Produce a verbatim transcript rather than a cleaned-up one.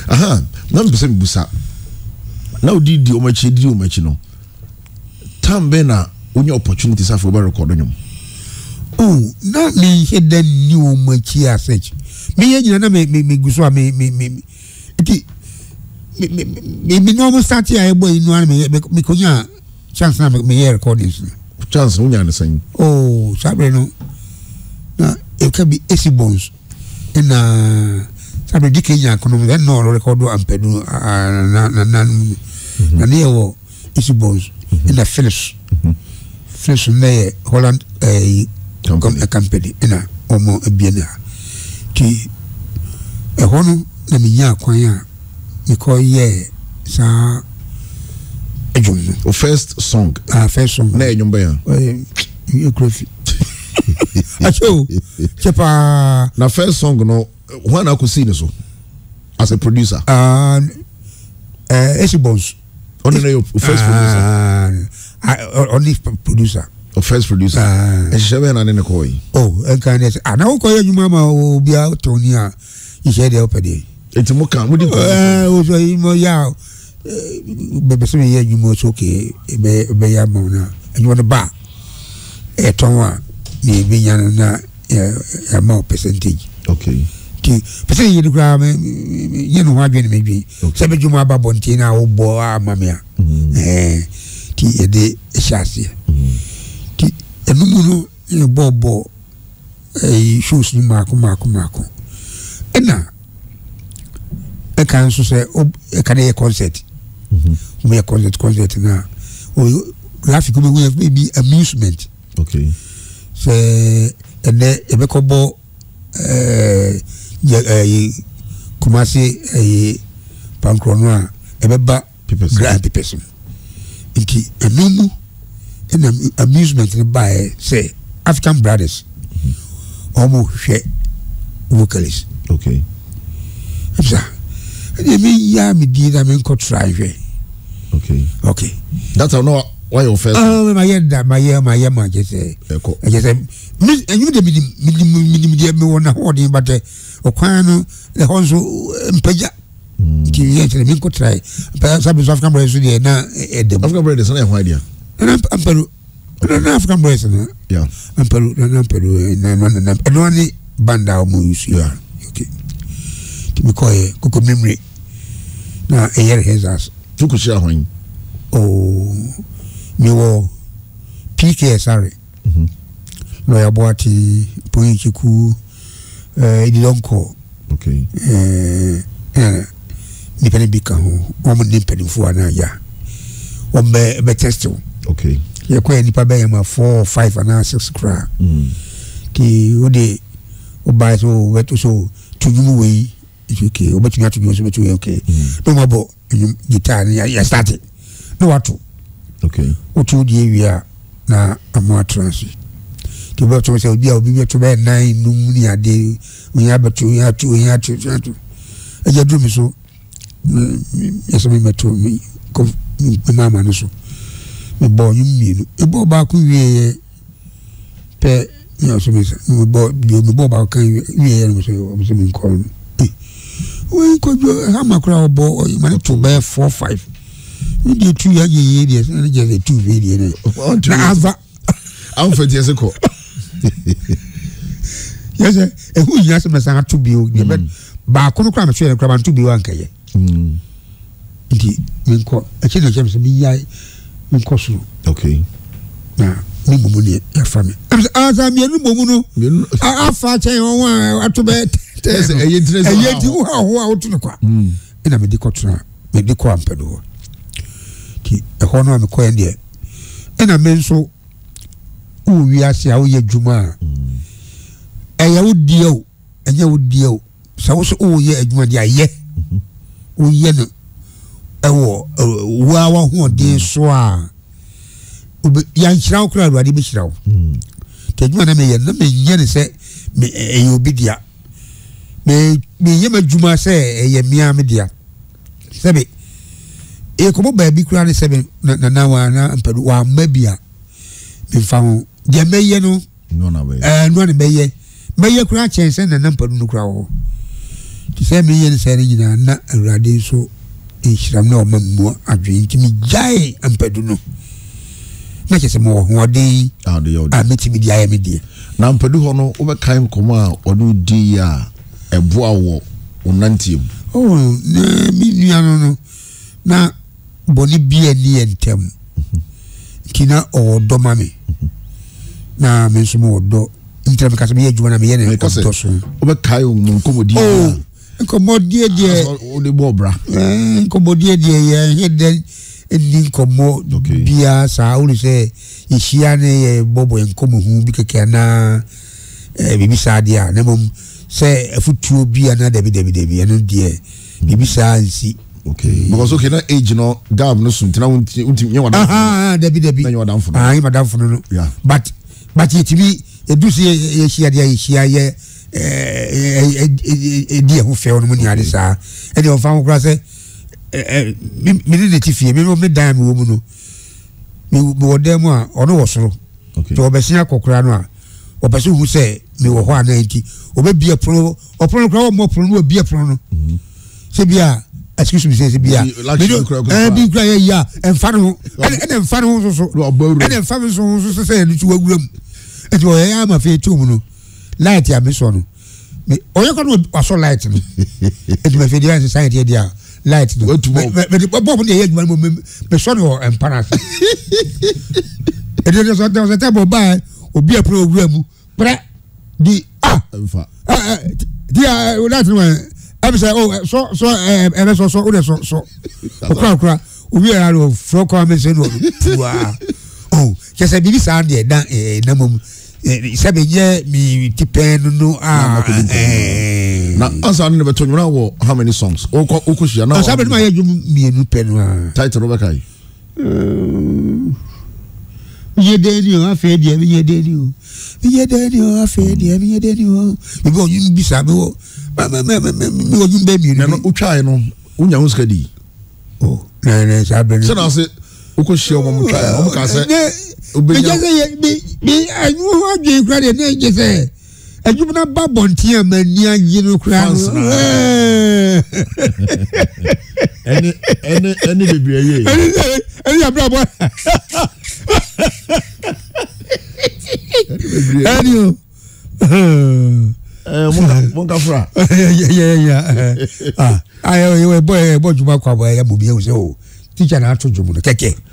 aha na mpese mbusa na odi di o machi di o machi no tambe na onye opportunity sa for record nyom oh na me hidden ni o machi asech me yenya na me me guso a me me me iti me me no mo start here boy no an me me konya chance na me hear recordings chance unya na san oh sabre no na e ka bi esi bones na sabre dike nya kono me no record ampedu na na na na ne wo esi bones in the Philips Philips ne Holland eh company ina omo abiena ti e hono na me nya kwan a me ko ye sa ejum o first song ah first song na ejum ba ya eh you crazy acho chepa na first song no when I could see so as a producer uh eh esi bones only your first producer uh only producer o first producer e shebe na ne ko yi oh e kan dey ana wo ko ye juma ma obi a toni a you share dey opede enti mo kan mo di eh o so yi mo ya bebe se ye juma so ke be be ya mo na enyo no ba e ton wa ni be nya na ya ma percentage okay ti pese ye di gra me ye no hwadwe ni me dwi se be juma ba bonti na wo bo amamia eh ti e de chassis ti enumu no e bobo eh shoes ni mako mako mako ena e kan so se e kan e concert mhm me concert concert na o graphic me be amusement okay se ene e be ko bo eh eh Kumasi eh pankrono e be ba grand person inki enumu in amusement by say African Brothers almost share vocalists okay absa e me ya me di da me ko try okay okay that's how no why your first oh my head that my year my year my just say I just say me and you the me me me wona holding but o kwan no the honso mpaja ti ye tell me ko try but some African Brothers dey na African Brothers na why dia na ampero na African Brothers na yeah ampero na ampero na na na no ni banda o mu use yeah okay ti me ko e koko memory na e yer hezas tu ko share hwan oh mi wo P K sorry mhm no ya boati poinchiku eh idonko okay eh eh ni pele bika ho o mo ni pele fu ana ya o be be test okay ye ko ni pa be ma four five and six kra mm ki o de o ba so we to so tujumu we okay o betu atu so betu okay no mo bo guitar ya start no watu okay o tu di ewia na amo trance ti bo to se obi a obi to be nine num ni ade o ya betu ya tu ya tu tu e je drum so yeso me metu mi ko mama no so me bo nyum mi no e bo ba ku wie pe yeso me me bo me bo ba kan wie no so o so me ko we ko jo ha makura bo mane to be four five ndi two ya ye ye dey na just two video na na ava am for just ko yes e hu nya se mesa to bi o ba ko no kra me hwe kra ban to bi wan kaye mm ndi min ko e che na james mi ya min ko su okay na mi mumu ni ya fami a za mi enu mumu no a afa che won a to be yes e ye dress e ye di ho ho a o to kwa mm ina me di ko tuna me di ko ampedo ki e ho no me ko en de ina me nso u wi ase a wo ye djuma e ya wo die o enye wo die o sa wo so o ye adwuma dia ye o ye no e wo wa wa ho de so a ya nchira okura ruade be chira wo te adwuma na me ye na me nye ne se me e obi dia me me ye ma djuma se e ye mia me dia sebe e ko ba bi kura ne sebe na na wa na mpadu wa mabia me fa ho dia me ye no no na be eh no na be ye me ye kura chense na na mpadu no kura wo sɛ me yen sɛ nyina na awurade so ehyiram na ɔmammu adwen ntimi gyae ampadu no na kyɛ sɛ mo hoɔden ah de yo a metimi di ayɛ me die na ampadu ho no wobɛkan nkɔmɔ a ɔno di a ɛboa wɔ onantiem oh na mi nua no no na boni bia ni entem kina odo mame na me nso mo odo ntram ka se me adwuma na me ye na odo so wobɛkae mo nkɔmɔdi oh nkɔmɔdi die o de bo bra eh nkɔmɔdi die ye ye de ni nkɔmɔ bia sa o le se ihia ne ye bobo nkɔmɔ hu bi keke na eh bibi sa dia na mom se afutuo bia na debi debi debi eno die bibi sa nsi okay because okay na age no gab no suntina unti unti nye wada ah debi debi na nye wada mfo ah madam fo no yeah but but it be edusi ye hia dia ye hia ye eh eh dia ho fe no ni ade sa e de on fa kura se eh mi mi de tifie mi me dan mi wo mu no mi wo dem a ono wo soro okay to obesia kokura no a obesu hu se mi wo ho ana enti obebia pro opro kura mo pro no obia pro no se bia excuse me say bia eh bi kura ya emfa no e emfa no so so e emfa no so so say ni tu waguram e to ya ma fe tu mu no light ya me so no me oye ko no aso light no e me fe dia society dia light no me me bob ne ya djuma mo me so no empana e de so de so table ba obi a program pre di ah emfa dia light no I'm say oh so so eh eh so so o so so okra okra obi ara ro fro kwa me se no pua oh ke se bi sa de dan eh na mom se be ye mi tipen no ah eh na ansa no be to nwura wo how many songs o ko o ko hia na ansa be ma ye dwum mienu pen ah title ro be kai ye de ni o afa de mi ye de ni o ye de ni o afa de mi ye de ni o bi bo yin bi sa be wo me me me me wo yin be mi no utwae no unya hu skadi oh na na sa be se na se o ko hia o mo twae o mo ka se obenya bi bi anu ho adwe kra de na je se adwuma na ba bonti amani agi no kra ene ene ene bebre ye ene abra bo ene eh monga monga fra yeah yeah yeah ah ayo we boy boy juma kwa boy ya mo bi e o se o teacher na atojo mo keke